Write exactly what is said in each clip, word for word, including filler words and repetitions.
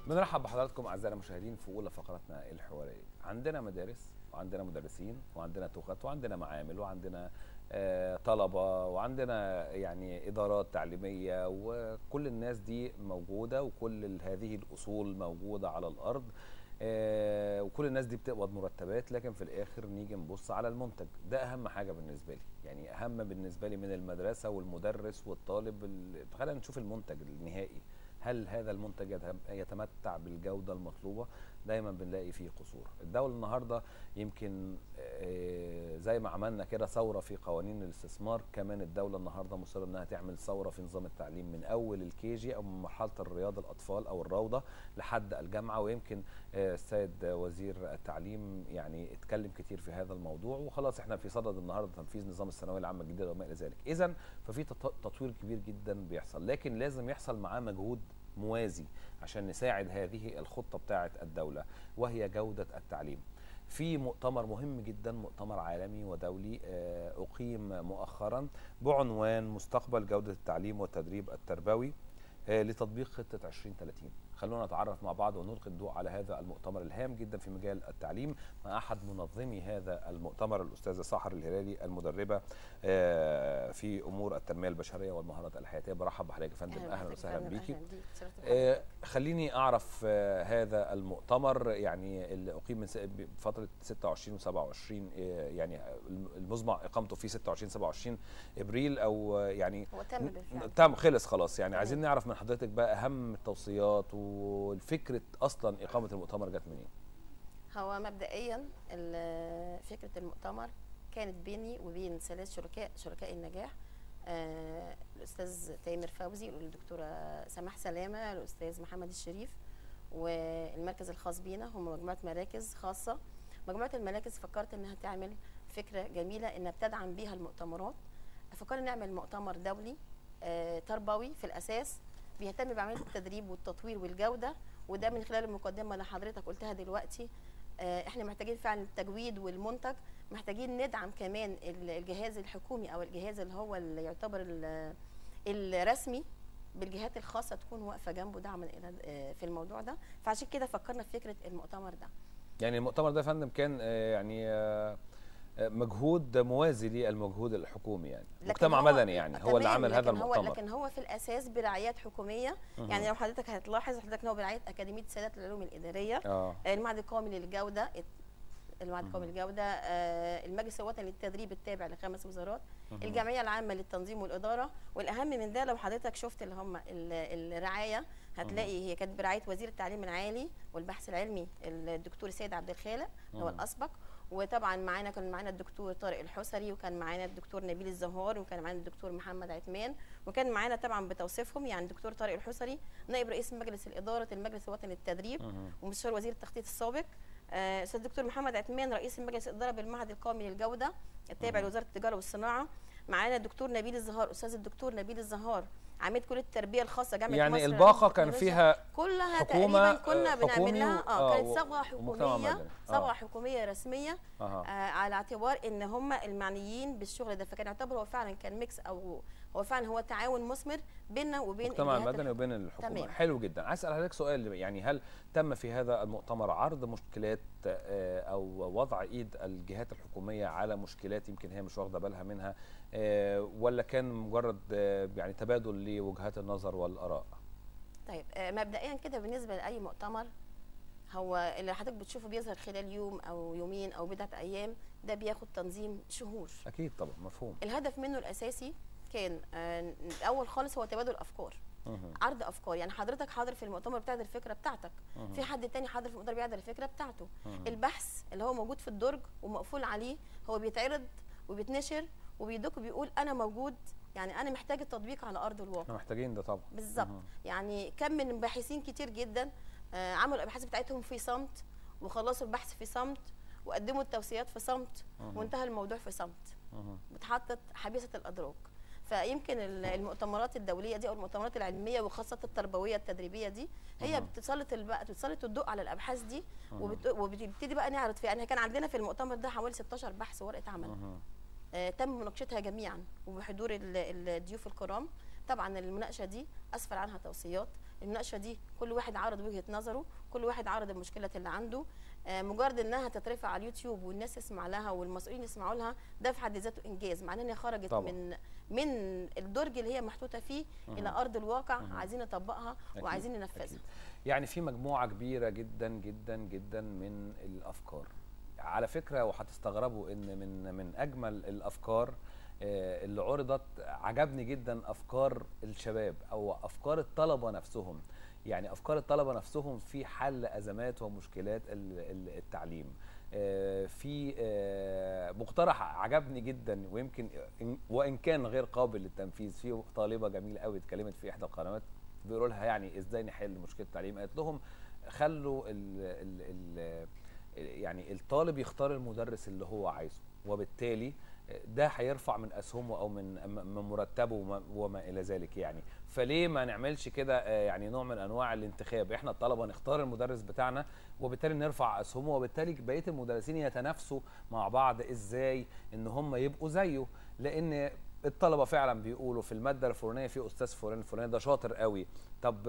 بنرحب بحضراتكم اعزائنا المشاهدين في اولى فقراتنا الحواريه. عندنا مدارس وعندنا مدرسين وعندنا تخت وعندنا معامل وعندنا آه طلبه وعندنا يعني ادارات تعليميه، وكل الناس دي موجوده وكل هذه الاصول موجوده على الارض، آه وكل الناس دي بتقبض مرتبات، لكن في الاخر نيجي نبص على المنتج. ده اهم حاجه بالنسبه لي، يعني اهم بالنسبه لي من المدرسه والمدرس والطالب. خلينا نشوف المنتج النهائي. هل هذا المنتج يتمتع بالجودة المطلوبة؟ دايما بنلاقي فيه قصور. الدولة النهاردة يمكن زي ما عملنا كده ثورة في قوانين الاستثمار، كمان الدولة النهاردة مصرة انها تعمل ثورة في نظام التعليم من اول الكيجي او من مرحلة الرياض الاطفال او الروضة لحد الجامعة. ويمكن السيد وزير التعليم يعني اتكلم كتير في هذا الموضوع، وخلاص احنا في صدد النهاردة تنفيذ نظام الثانوية العامة الجديد وما الى ذلك. اذا ففي تطوير كبير جدا بيحصل، لكن لازم يحصل معاه مجهود موازي عشان نساعد هذه الخطة بتاعة الدولة، وهي جودة التعليم. في مؤتمر مهم جدا، مؤتمر عالمي ودولي أقيم مؤخرا بعنوان مستقبل جودة التعليم والتدريب التربوي لتطبيق خطة عشرين ثلاثين. خلونا نتعرف مع بعض ونلقي الضوء على هذا المؤتمر الهام جدا في مجال التعليم مع احد منظمي هذا المؤتمر، الاستاذه سحر الهلالي، المدربه في امور التنميه البشريه والمهارات الحياتيه. برحب بحضرتك يا فندم، اهلا وسهلا بيكي. خليني اعرف هذا المؤتمر يعني اللي اقيم من فتره ستة وعشرين وسبعة وعشرين، يعني المزمع اقامته في ستة وعشرين سبعة وعشرين ابريل، او يعني هو تم بالفعل، تم خلص خلاص. يعني عايزين نعرف من حضرتك بقى اهم التوصيات والفكره اصلا اقامه المؤتمر جت منين؟ هو مبدئيا فكره المؤتمر كانت بيني وبين ثلاث شركاء شركاء النجاح، آه الاستاذ تامر فوزي والدكتوره سماح سلامه، الاستاذ محمد الشريف، والمركز الخاص بينا. هم مجموعه مراكز خاصه. مجموعه المراكز فكرت انها تعمل فكره جميله انها بتدعم بيها المؤتمرات. فكرنا نعمل مؤتمر دولي آه تربوي في الاساس، بيهتم بعمليه التدريب والتطوير والجوده، وده من خلال المقدمه اللي حضرتك قلتها دلوقتي. آه احنا محتاجين فعلا التجويد والمنتج، محتاجين ندعم كمان الجهاز الحكومي او الجهاز اللي هو اللي يعتبر الرسمي بالجهات الخاصه تكون واقفه جنبه دعما في الموضوع ده. فعشان كده فكرنا في فكره المؤتمر ده. يعني المؤتمر ده يا فندم كان يعني مجهود موازي للمجهود الحكومي، يعني مجتمع مدني يعني هو اللي عمل هذا المؤتمر. هو لكن هو في الاساس برعايات حكوميه. أه. يعني لو حضرتك هتلاحظ حضرتك هو برعايه اكاديميه السادات للعلوم الاداريه، أه. المعهد القومي للجوده، المعهد القومي للجوده، آه المجلس الوطني للتدريب التابع لخمس وزارات، أه. الجمعيه العامه للتنظيم والاداره. والاهم من ده لو حضرتك شفت اللي هم الرعايه هتلاقي أه. هي كانت برعايه وزير التعليم العالي والبحث العلمي الدكتور سيد عبد الخالق أه. هو الاسبق. وطبعا معانا كان معانا الدكتور طارق الحسري، وكان معانا الدكتور نبيل الزهار، وكان معانا الدكتور محمد عثمان، وكان معانا طبعا بتوصيفهم يعني الدكتور طارق الحسري نائب رئيس مجلس الاداره المجلس الوطني للتدريب ومستشار وزير التخطيط السابق، استاذ الدكتور محمد عثمان رئيس مجلس الاداره بالمعهد القومي للجوده التابع لوزاره التجاره والصناعه. معانا الدكتور نبيل الزهار، استاذ الدكتور نبيل الزهار عميد كليه التربيه الخاصه جامعه يعني مصر. يعني الباقه كان فيها كلها حكومة تقريبا كنا بنعمل لها اه كانت صبغه حكوميه، آه. صبغه حكوميه رسميه، آه. آه على اعتبار ان هم المعنيين بالشغل ده. فكان يعتبر هو فعلا كان ميكس، او هو فعلا هو تعاون مثمر بيننا وبين المجتمع المدني وبين الحكومه. تمام. حلو جدا. عايز اسال حضرتك سؤال، يعني هل تم في هذا المؤتمر عرض مشكلات او وضع ايد الجهات الحكوميه على مشكلات يمكن هي مش واخده بالها منها، ولا كان مجرد يعني تبادل لوجهات النظر والاراء؟ طيب مبدئيا كده بالنسبه لاي مؤتمر، هو اللي حضرتك بتشوفه بيظهر خلال يوم او يومين او بضعه ايام، ده بياخد تنظيم شهور. اكيد طبعا، مفهوم. الهدف منه الاساسي كان الاول خالص هو تبادل افكار، أه. عرض افكار. يعني حضرتك حاضر في المؤتمر بتعرض الفكره بتاعتك، أه. في حد تاني حاضر في المؤتمر بيعرض الفكره بتاعته. أه. البحث اللي هو موجود في الدرج ومقفول عليه هو بيتعرض وبيتنشر وبيدوك وبيقول انا موجود، يعني انا محتاج التطبيق على ارض الواقع. احنا محتاجين ده طبعا. بالظبط. أه. يعني كم من باحثين كتير جدا آه عملوا الابحاث بتاعتهم في صمت، وخلصوا البحث في صمت، وقدموا التوصيات في صمت، أه. وانتهى الموضوع في صمت. أه. بتحطت حبيسه الادراج. فيمكن المؤتمرات الدوليه دي او المؤتمرات العلميه وخاصه التربويه التدريبيه دي هي أه. بتسلط بقى بتسلط الضوء على الابحاث دي، أه. وبت... وبتبتدي بقى نعرض فيها. يعني كان عندنا في المؤتمر ده حوالي ستاشر بحث ورقه عمل، أه. آه تم مناقشتها جميعا وبحضور الضيوف الكرام. طبعا المناقشه دي اسفر عنها توصيات، المناقشه دي كل واحد عرض وجهه نظره، كل واحد عرض المشكله اللي عنده. آه مجرد انها تترفع على اليوتيوب والناس يسمع لها والمسؤولين يسمعوا لها، ده في حد ذاته انجاز، معناه ان هي خرجت طبعا. من من الدرج اللي هي محطوطه فيه مه. الى ارض الواقع، مه. عايزين نطبقها وعايزين ننفذها. يعني في مجموعه كبيره جدا جدا جدا من الافكار على فكره، وهتستغربوا ان من من اجمل الافكار اللي عرضت عجبني جدا افكار الشباب او افكار الطلبه نفسهم. يعني افكار الطلبه نفسهم في حل ازمات ومشكلات التعليم. في مقترح عجبني جدا ويمكن وان كان غير قابل للتنفيذ، في طالبه جميله قوي اتكلمت في احدى القنوات بيقولوا لها يعني ازاي نحل مشكله التعليم، قالت لهم خلوا ال ال ال يعني الطالب يختار المدرس اللي هو عايزه، وبالتالي ده هيرفع من اسهمه او من من مرتبه وما الى ذلك. يعني فليه ما نعملش كده يعني نوع من انواع الانتخاب، احنا الطلبه نختار المدرس بتاعنا وبالتالي نرفع اسهمه، وبالتالي بقيه المدرسين يتنافسوا مع بعض ازاي ان هم يبقوا زيه. لان الطلبه فعلا بيقولوا في الماده الفلانيه في استاذ فلان الفلاني ده شاطر قوي، طب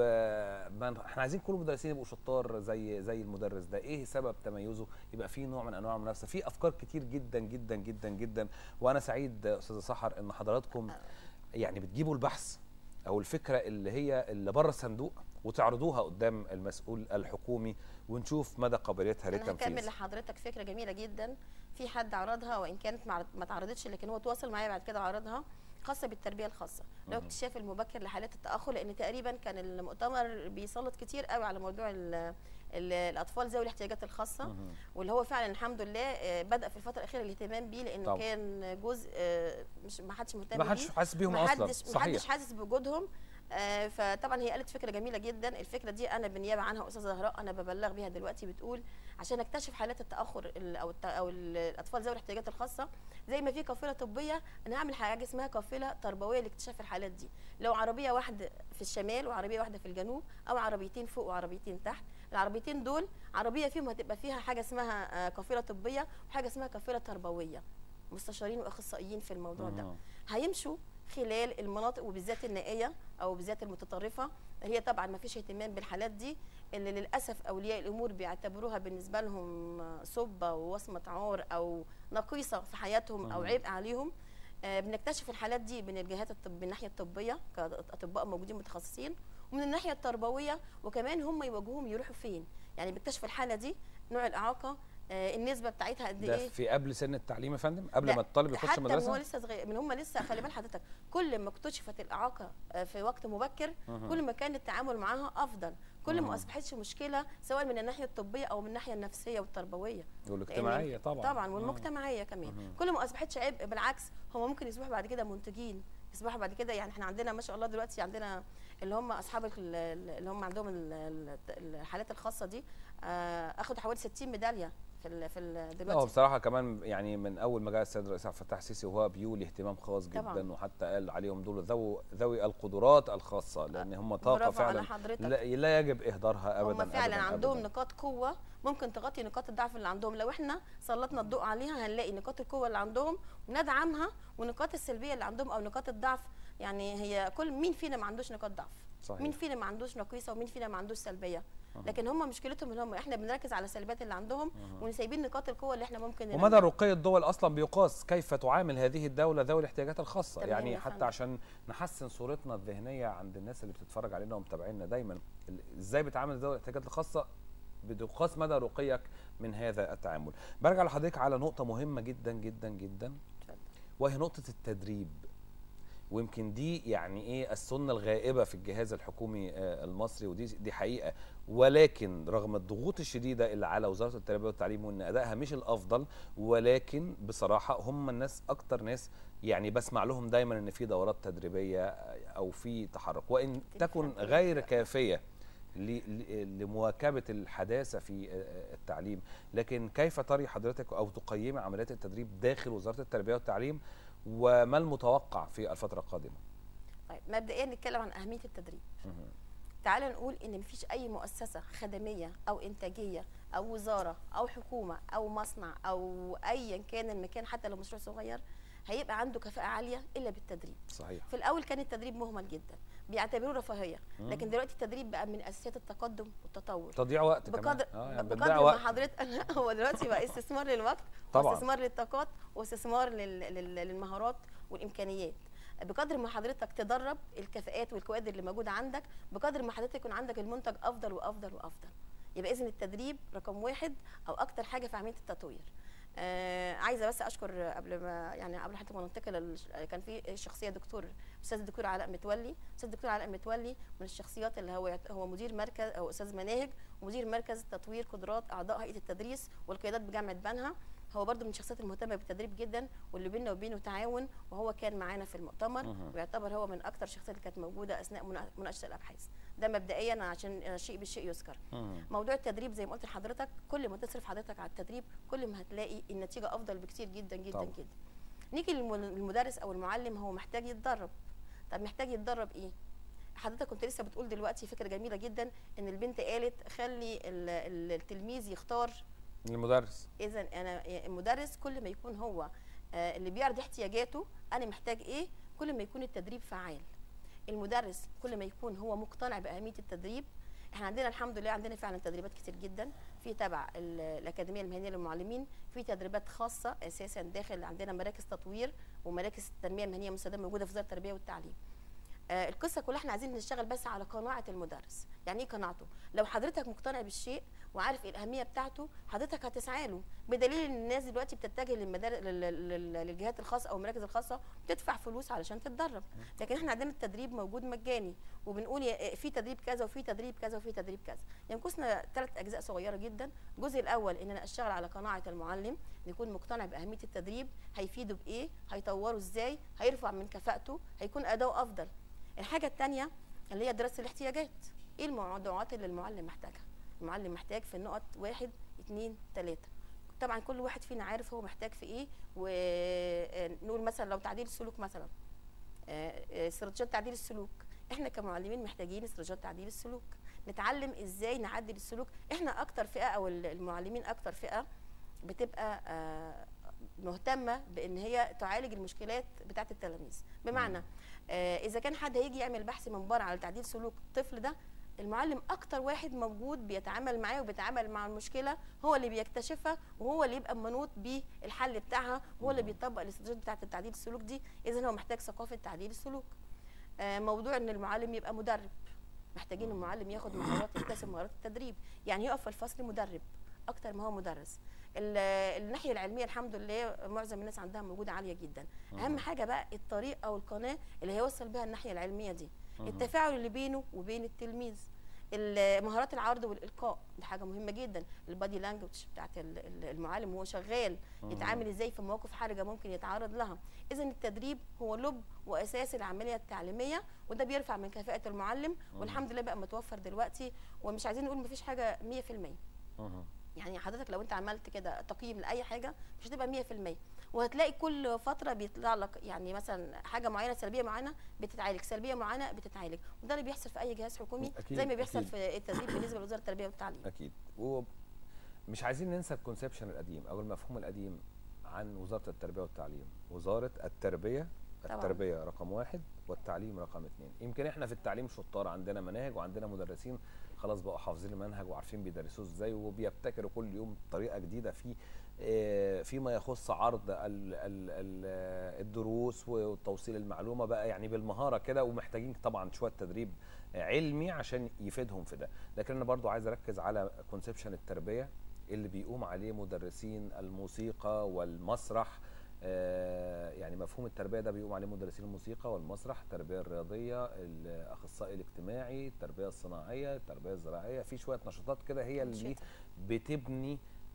ما احنا عايزين كل المدرسين يبقوا شطار زي زي المدرس ده، ايه سبب تميزه؟ يبقى في نوع من انواع المنافسه. في افكار كتير جدا جدا جدا جدا، وانا سعيد استاذه سحر ان حضراتكم يعني بتجيبوا البحث او الفكره اللي هي اللي بره الصندوق وتعرضوها قدام المسؤول الحكومي ونشوف مدى قابليتها للتنفيذ. انا هكمل لحضرتك فكره جميله جدا، في حد عرضها وان كانت ما اتعرضتش لكن هو تواصل معايا بعد كده عرضها، خاصه بالتربيه الخاصه، لو اكتشاف المبكر لحالات التاخر، لان تقريبا كان المؤتمر بيسلط كتير قوي على موضوع ال ال الاطفال ذوي الاحتياجات الخاصه، واللي هو فعلا الحمد لله بدا في الفتره الاخيره الاهتمام بيه، لانه طبعا. كان جزء مش ما حدش مهتم بيه، ما حدش حاسس بيهم اصلا، صحيح، ما حدش حاسس بوجودهم. آه فطبعا هي قالت فكره جميله جدا، الفكره دي انا بالنيابه عنها استاذه زهراء انا ببلغ بيها دلوقتي، بتقول عشان اكتشف حالات التاخر او او الاطفال ذوي الاحتياجات الخاصه، زي ما في قافله طبيه انا هعمل حاجه اسمها قافله تربويه لاكتشاف الحالات دي، لو عربيه واحده في الشمال وعربيه واحده في الجنوب او عربيتين فوق وعربيتين تحت، العربيتين دول عربيه فيهم هتبقى فيها حاجه اسمها قافله طبيه وحاجه اسمها قافله تربويه، مستشارين واخصائيين في الموضوع ده هيمشوا خلال المناطق وبالذات النائيه او بالذات المتطرفه، هي طبعا ما فيش اهتمام بالحالات دي اللي للاسف اولياء الامور بيعتبروها بالنسبه لهم صبه ووصمه عار او نقيصه في حياتهم او عبء عليهم. آه بنكتشف الحالات دي من الجهات الطب من الناحيه الطبيه كاطباء موجودين متخصصين، ومن الناحيه التربويه وكمان هم يواجهوهم يروحوا فين، يعني بيكتشفوا الحاله دي نوع الاعاقه، آه النسبه بتاعتها قد ايه، ده في قبل سن التعليم يا فندم، قبل ما الطالب يخش المدرسه، حتى من هو لسه صغير، من هم لسه خلي بال حضرتك كل ما اكتشفت الاعاقه في وقت مبكر أه. كل ما كان التعامل معاها افضل، كل أه. ما اصبحتش مشكله سواء من الناحيه الطبيه او من الناحيه النفسيه والتربويه والاجتماعيه طبعا طبعا والمجتمعيه كمان أه. كل ما اصبحتش عبء، بالعكس هم ممكن يصبحوا بعد كده منتجين، يصبحوا بعد كده، يعني احنا عندنا ما شاء الله دلوقتي عندنا اللي هم اصحاب اللي هم عندهم الحالات الخاصه دي اخدوا حوالي ستين ميداليه في ال في ال دلوقتي. هو بصراحه كمان يعني من اول ما جاء السيد الرئيس عبد الفتاح السيسي وهو بيولي اهتمام خاص جدا طبعا. وحتى قال عليهم دول ذوي ذوي القدرات الخاصه، لان هم طاقه فعلا لا, لا يجب اهدارها ابدا. هم فعلا أبداً عندهم أبداً. نقاط قوه ممكن تغطي نقاط الضعف اللي عندهم، لو احنا سلطنا الضوء عليها هنلاقي نقاط القوه اللي عندهم وندعمها، ونقاط السلبيه اللي عندهم او نقاط الضعف، يعني هي كل مين فينا ما عندوش نقاط ضعف؟ صحيح. مين فينا ما عندوش نقيصه ومين فينا ما عندوش سلبيه؟ لكن هم مشكلتهم ان هم احنا بنركز على السلبيات اللي عندهم ونسيبين نقاط القوه اللي احنا ممكن. ومدى رقي الدول اصلا بيقاس كيف تعامل هذه الدوله ذوي الاحتياجات الخاصه، يعني حتى فندم. عشان نحسن صورتنا الذهنيه عند الناس اللي بتتفرج علينا ومتابعينا دايما، ازاي بتعامل ذوي الاحتياجات الخاصه بتقاس مدى رقيك من هذا التعامل. برجع لحضرتك على نقطه مهمه جدا جدا جدا وهي نقطه التدريب، ويمكن دي يعني ايه السنه الغائبه في الجهاز الحكومي المصري، ودي دي حقيقه، ولكن رغم الضغوط الشديده اللي على وزاره التربيه والتعليم وان ادائها مش الافضل، ولكن بصراحه هم الناس اكتر ناس يعني بسمع لهم دايما ان في دورات تدريبيه او في تحرك، وان تكن غير كافيه لمواكبه الحداثه في التعليم، لكن كيف تري حضرتك او تقيمي عمليات التدريب داخل وزاره التربيه والتعليم وما المتوقع في الفترة القادمة؟ طيب مبدئيا نتكلم عن أهمية التدريب. تعالى نقول إن مفيش أي مؤسسة خدمية أو إنتاجية أو وزارة أو حكومة أو مصنع أو أيا كان المكان حتى لو مشروع صغير هيبقى عنده كفاءه عاليه الا بالتدريب. صحيح. في الاول كان التدريب مهمل جدا، بيعتبروه رفاهيه، لكن دلوقتي التدريب بقى من اساسيات التقدم والتطور. تضييع وقت بقدر كمان. آه يعني بقدر ما حضرتك هو دلوقتي بقى استثمار للوقت، واستثمار للطاقات، واستثمار للمهارات والامكانيات. بقدر ما حضرتك تدرب الكفاءات والكوادر اللي موجوده عندك، بقدر ما حضرتك يكون عندك المنتج افضل وافضل وافضل. يبقى اذا التدريب رقم واحد او اكتر حاجه في عمليه التطوير. آه عايزه بس اشكر قبل ما يعني قبل حتى ما ننتقل، كان في شخصيه دكتور استاذ الدكتور علاء متولي، استاذ الدكتور علاء متولي من الشخصيات اللي هو هو مدير مركز او استاذ مناهج ومدير مركز تطوير قدرات اعضاء هيئه التدريس والقيادات بجامعه بنها. هو برضو من الشخصيات المهتمه بالتدريب جدا، واللي بيننا وبينه تعاون، وهو كان معانا في المؤتمر ويعتبر هو من اكثر الشخصيات اللي كانت موجوده اثناء مناقشه الابحاث. ده مبدئيا عشان الشيء بالشيء يذكر. موضوع التدريب زي ما قلت لحضرتك، كل ما تصرف حضرتك على التدريب كل ما هتلاقي النتيجه افضل بكثير جدا جدا طبعا. جدا. نيجي للمدرس او المعلم، هو محتاج يتدرب. طب محتاج يتدرب ايه؟ حضرتك كنت لسه بتقول دلوقتي فكره جميله جدا، ان البنت قالت خلي التلميذ يختار المدرس. اذا انا المدرس كل ما يكون هو اللي بيعرض احتياجاته انا محتاج ايه، كل ما يكون التدريب فعال. المدرس كل ما يكون هو مقتنع باهميه التدريب. احنا عندنا الحمد لله عندنا فعلا تدريبات كتير جدا في تبع الاكاديميه المهنيه للمعلمين، في تدريبات خاصه اساسا داخل عندنا مراكز تطوير ومراكز التنميه المهنيه المستدامه موجوده في وزاره التربيه والتعليم. آه القصه كلها احنا عايزين نشتغل بس على قناعه المدرس. يعني ايه قناعته؟ لو حضرتك مقتنع بالشيء وعارف ايه الاهميه بتاعته، حضرتك هتسعى له، بدليل ان الناس دلوقتي بتتجه للمدارس للجهات الخاصه او المراكز الخاصه بتدفع فلوس علشان تتدرب. لكن احنا عندنا التدريب موجود مجاني، وبنقول في تدريب كذا وفي تدريب كذا وفي تدريب كذا. ينقصنا ثلاث اجزاء صغيره جدا. الجزء الاول ان انا اشتغل على قناعه المعلم، يكون مقتنع باهميه التدريب، هيفيده بايه، هيطوره ازاي، هيرفع من كفاءته، هيكون اداؤه افضل. الحاجه الثانيه اللي هي دراسه الاحتياجات. ايه الموضوعات اللي المعلم محتاجها؟ المعلم محتاج في النقط واحد اتنين تلاته. طبعا كل واحد فينا عارف هو محتاج في ايه، ونقول مثلا لو تعديل السلوك مثلا، استراتيجيات تعديل السلوك، احنا كمعلمين محتاجين استراتيجيات تعديل السلوك، نتعلم ازاي نعدل السلوك. احنا اكتر فئه او المعلمين اكتر فئه بتبقى مهتمه بان هي تعالج المشكلات بتاعه التلاميذ. بمعنى اذا كان حد هيجي يعمل بحث من بره على تعديل سلوك الطفل ده، المعلم اكتر واحد موجود بيتعامل معاه وبيتعامل مع المشكله، هو اللي بيكتشفها وهو اللي يبقى منوط بالحل بتاعها، وهو اللي بيطبق الاستراتيجيات بتاعه التعديل السلوك دي. اذا هو محتاج ثقافه تعديل السلوك. موضوع ان المعلم يبقى مدرب، محتاجين المعلم ياخد مهارات، يكتسب مهارات التدريب، يعني يقف في الفصل مدرب اكتر ما هو مدرس. الناحيه العلميه الحمد لله معظم الناس عندها موجوده عاليه جدا. اهم حاجه بقى الطريق او القناه اللي هيوصل بها الناحيه العلميه دي، التفاعل اللي بينه وبين التلميذ، مهارات العرض والالقاء، دي حاجه مهمه جدا. البادي لانجوج بتاعت المعلم وهو شغال يتعامل ازاي في مواقف حرجه ممكن يتعرض لها. اذا التدريب هو لب واساس العمليه التعليميه، وده بيرفع من كفاءه المعلم، والحمد لله بقى متوفر دلوقتي. ومش عايزين نقول مفيش حاجه مية في المية. يعني حضرتك لو انت عملت كده تقييم لاي حاجه مش هتبقى مية في المية، وهتلاقي كل فتره بيطلع لك يعني مثلا حاجه معينه سلبيه معينه بتتعالج، سلبيه معينه بتتعالج، وده اللي بيحصل في اي جهاز حكومي زي ما بيحصل أكيد. في التدريب بالنسبه لوزاره التربيه والتعليم. اكيد. ومش عايزين ننسى الكونسبشن القديم او المفهوم القديم عن وزاره التربيه والتعليم. وزاره التربيه طبعا. التربيه رقم واحد والتعليم رقم اثنين. يمكن احنا في التعليم شطار، عندنا مناهج وعندنا مدرسين خلاص بقوا حافظين المنهج وعارفين بيدرسوه ازاي، وبيبتكروا كل يوم طريقه جديده في فيما يخص عرض الدروس وتوصيل المعلومه بقى يعني بالمهاره كده، ومحتاجين طبعا شويه تدريب علمي عشان يفيدهم في ده. لكن انا برضو عايز اركز على كونسبشن التربيه اللي بيقوم عليه مدرسين الموسيقى والمسرح. يعني مفهوم التربيه ده بيقوم عليه مدرسين الموسيقى والمسرح، التربيه الرياضيه، الاخصائي الاجتماعي، التربيه الصناعيه، التربيه الزراعيه، في شويه نشاطات كده هي اللي بتبني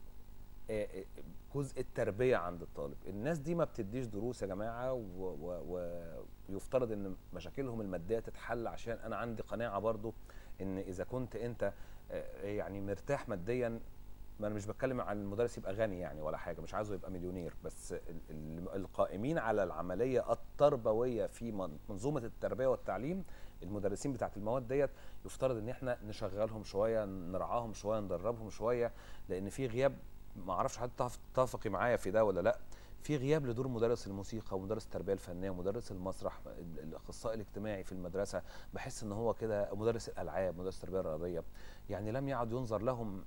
جزء التربيه عند الطالب. الناس دي ما بتديش دروس يا جماعه، ويفترض ان مشاكلهم الماديه تتحل، عشان انا عندي قناعه برضو ان اذا كنت انت يعني مرتاح ماديا، ما انا مش بتكلم عن المدرس يبقى غني يعني ولا حاجه، مش عايزه يبقى مليونير، بس القائمين على العمليه التربويه في منظومه التربيه والتعليم، المدرسين بتاعت المواد ديت، يفترض ان احنا نشغلهم شويه، نرعاهم شويه، ندربهم شويه، لان في غياب. ما اعرفش حضرتك تتفقي معايا في ده ولا لا، في غياب لدور مدرس الموسيقى ومدرس التربيه الفنيه ومدرس المسرح، الاخصائي الاجتماعي في المدرسه، بحس ان هو كده مدرس الالعاب، مدرس التربيه الرياضيه، يعني لم يعد ينظر لهم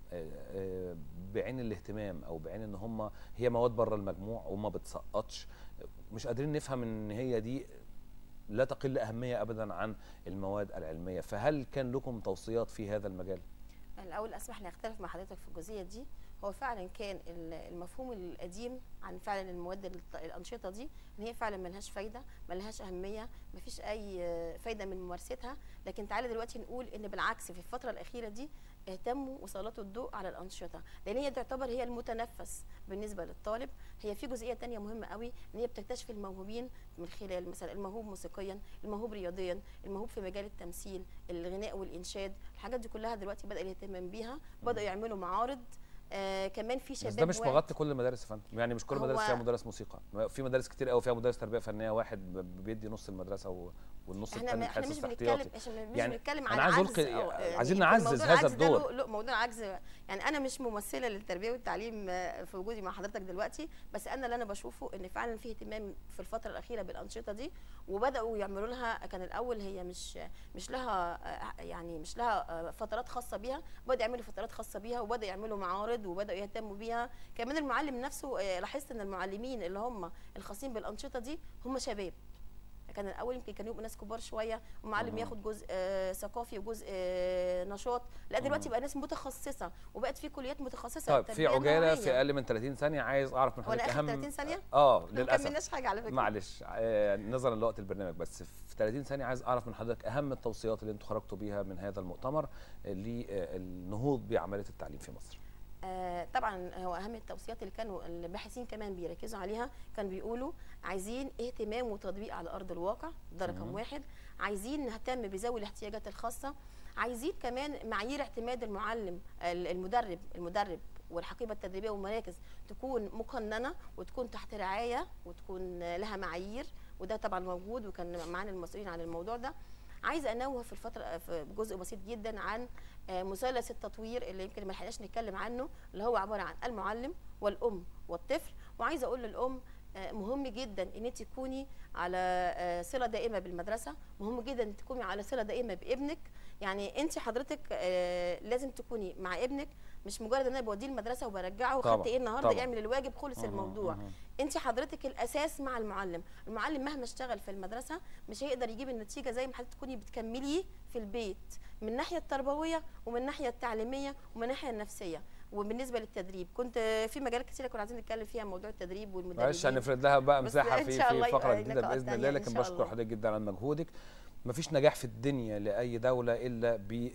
بعين الاهتمام او بعين ان هم هي مواد بره المجموع وما بتسقطش. مش قادرين نفهم ان هي دي لا تقل اهميه ابدا عن المواد العلميه. فهل كان لكم توصيات في هذا المجال؟ الاول اسمح لي اختلف مع حضرتك في الجزئيه دي. هو فعلا كان المفهوم القديم عن فعلا المواد الانشطه دي ان هي فعلا ملهاش فايده، ملهاش اهميه، مفيش اي فايده من ممارستها. لكن تعالى دلوقتي نقول ان بالعكس في الفتره الاخيره دي اهتموا وسلطوا الضوء على الانشطه، لان هي تعتبر هي المتنفس بالنسبه للطالب. هي في جزئيه ثانيه مهمه قوي ان هي بتكتشف الموهوبين من خلال مثلا الموهوب موسيقيا، الموهوب رياضيا، الموهوب في مجال التمثيل، الغناء والانشاد. الحاجات دي كلها دلوقتي بدا الاهتمام بيها، بداوا يعملوا معارض. آه كمان في شباب، بس ده مش مغطي كل المدارس يا فندم، يعني مش كل المدارس فيها مدرس موسيقى، في مدارس كتير قوي فيها مدرس تربيه فنيه واحد بيدي نص المدرسه و... والنص الثاني احنا مش بنتكلم مش يعني بنتكلم على عايز عجز، يعني عايزين نعزز هذا الدور. لا موضوع عجز، يعني انا مش ممثله للتربيه والتعليم في وجودي مع حضرتك دلوقتي، بس انا اللي انا بشوفه ان فعلا في اهتمام في الفتره الاخيره بالانشطه دي، وبداوا يعملوا لها. كان الاول هي مش مش لها يعني مش لها فترات خاصه بيها، بداوا يعملوا فترات خاصه بيها وبداوا يعملوا معارض وبداوا يهتموا بيها. كمان المعلم نفسه لاحظت ان المعلمين اللي هم الخاصين بالانشطه دي هم شباب. كان الاول يمكن كانوا يبقوا ناس كبار شويه ومعلم ياخد جزء آه ثقافي وجزء آه نشاط، لا دلوقتي بقى ناس متخصصه وبقت في كليات متخصصه. طيب في عجاله في اقل من ثلاثين ثانيه عايز اعرف من حضرتك اهم ثلاثين ثانيه اه للاسف ما كملناش حاجه على فكره معلش آه نظرا لوقت البرنامج، بس في ثلاثين ثانيه عايز اعرف من حضرتك اهم التوصيات اللي انتم خرجتوا بيها من هذا المؤتمر للنهوض بعمليه التعليم في مصر. آه طبعا هو اهم التوصيات اللي كانوا الباحثين كمان بيركزوا عليها، كانوا بيقولوا عايزين اهتمام وتطبيق على ارض الواقع، ده رقم واحد. عايزين نهتم بذوي الاحتياجات الخاصه. عايزين كمان معايير اعتماد المعلم المدرب المدرب والحقيبه التدريبيه والمراكز تكون مقننه وتكون تحت رعايه وتكون لها معايير، وده طبعا موجود وكان معانا المسؤولين عن الموضوع ده. عايزه انوه في الفتره في جزء بسيط جدا عن مثلث التطوير اللي يمكن ما لحقناش نتكلم عنه، اللي هو عباره عن المعلم والام والطفل. وعايزه اقول للام مهم جدا ان انت تكوني على صله دائمه بالمدرسه، مهم جدا ان تكوني على صله دائمه بابنك. يعني انت حضرتك لازم تكوني مع ابنك، مش مجرد ان انا بوديه المدرسه وبرجعه وخدت ايه النهارده يعمل الواجب خلص الموضوع. انت حضرتك الاساس مع المعلم. المعلم مهما اشتغل في المدرسه مش هيقدر يجيب النتيجه زي ما حضرتك تكوني بتكمليه في البيت، من الناحيه التربويه ومن الناحيه التعليميه ومن الناحيه النفسيه. وبالنسبه للتدريب كنت في مجالات كثيره كنا عايزين نتكلم فيها، موضوع التدريب والمدربين. معلش هنفرد لها بقى مساحه في في فقره جديده باذن الله، لكن بشكر حضرتك جدا على مجهودك. مفيش نجاح في الدنيا لاي دوله الا ب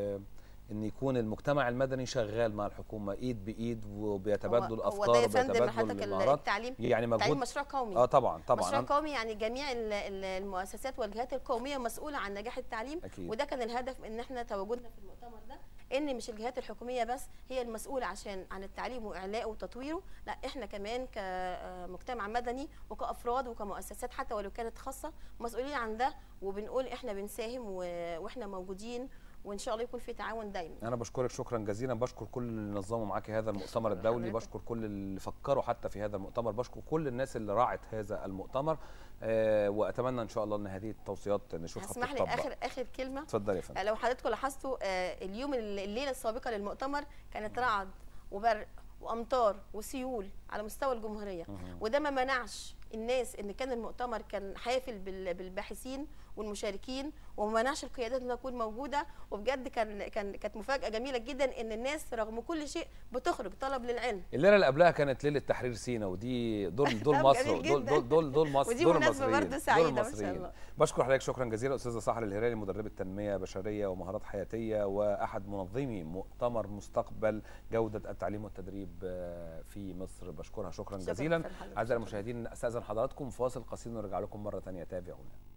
ان يكون المجتمع المدني شغال مع الحكومه ايد بايد وبيتبادلوا الافكار وبيتبادلوا المهارات. التعليم يعني مجهود التعليم مشروع قومي. اه طبعا طبعا مشروع قومي، يعني جميع المؤسسات والجهات القوميه مسؤوله عن نجاح التعليم. أكيد. وده كان الهدف ان احنا تواجدنا في المؤتمر ده، ان مش الجهات الحكوميه بس هي المسؤوله عشان عن التعليم واعلائه وتطويره، لا احنا كمان كمجتمع مدني وكافراد وكمؤسسات حتى ولو كانت خاصه مسؤولين عن ده، وبنقول احنا بنساهم واحنا موجودين، وان شاء الله يكون في تعاون دايما. انا بشكرك شكرا جزيلا، بشكر كل اللي نظموا معاكي هذا المؤتمر الدولي، بشكر كل اللي فكروا حتى في هذا المؤتمر، بشكر كل الناس اللي راعت هذا المؤتمر. آه واتمنى ان شاء الله ان هذه التوصيات نشوفها بتطبق. اسمح لي اخر اخر كلمه. اتفضلي يا فندم. لو حضراتكم لاحظتوا آه اليوم الليله السابقه للمؤتمر كانت رعد وبرق وامطار وسيول على مستوى الجمهوريه، وده ما منعش الناس ان كان المؤتمر كان حافل بالباحثين والمشاركين، وما منعش القيادات انها تكون موجوده. وبجد كان كان كانت مفاجاه جميله جدا ان الناس رغم كل شيء بتخرج طلب للعلم. الليله اللي قبلها كانت ليله تحرير سيناء، ودي دول دول مصر دول دول دول دول مصر ودي مناسبه برضه سعيده ما شاء الله. بشكر حضرتك شكرا جزيلا استاذه سحر الهلالي، مدربه تنميه بشريه ومهارات حياتيه واحد منظمي مؤتمر مستقبل جوده التعليم والتدريب في مصر. بشكرها شكرا جزيلا. اعزائي المشاهدين استاذن حضراتكم فاصل قصير ونرجع لكم مره ثانيه، تابعونا.